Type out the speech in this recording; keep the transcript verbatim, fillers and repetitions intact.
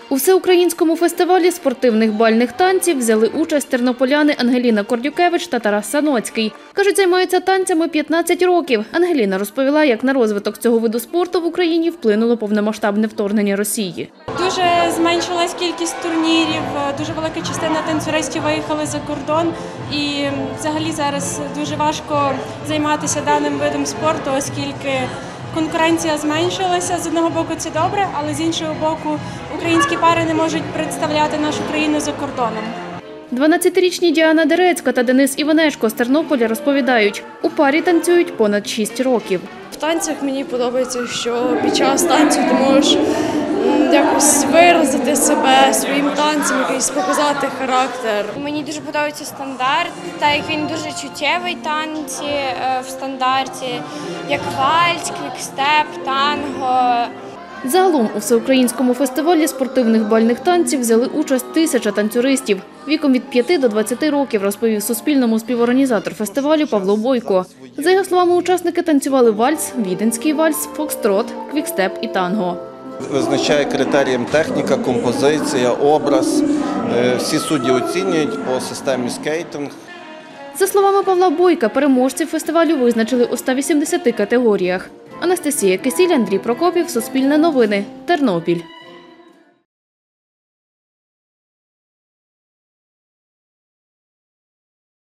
У всеукраїнському фестивалі спортивних бальних танців взяли участь тернополяни Ангеліна Кордюкевич та Тарас Саноцький. Кажуть, займаються танцями п'ятнадцять років. Ангеліна розповіла, як на розвиток цього виду спорту в Україні вплинуло повномасштабне вторгнення Росії. Дуже зменшилась кількість турнірів, дуже велика частина танцюристів виїхали за кордон. І взагалі зараз дуже важко займатися даним видом спорту, оскільки конкуренція зменшилася. З одного боку це добре, але з іншого боку українські пари не можуть представляти нашу країну за кордоном. дванадцятирічні Діана Дерецька та Денис Іванешко з Тернополя розповідають, у парі танцюють понад шість років. В танцях мені подобається, що під час танцю ти можеш якось виразити себе своїм танцем, якийсь показати характер. Мені дуже подобається стандарт, так як він дуже чуттєвий танці в стандарті, як вальс, квікстеп, танго. Загалом у всеукраїнському фестивалі спортивних бальних танців взяли участь тисяча танцюристів. Віком від п'яти до двадцяти років, розповів Суспільному співорганізатор фестивалю Павло Бойко. За його словами, учасники танцювали вальс, віденський вальс, фокстрот, квікстеп і танго. Визначає критерієм техніка, композиція, образ. Всі судді оцінюють по системі скейтинг. За словами Павла Бойка, переможців фестивалю визначили у ста вісімдесяти категоріях. Анастасія Кисіль, Андрій Прокопів, Суспільне новини, Тернопіль.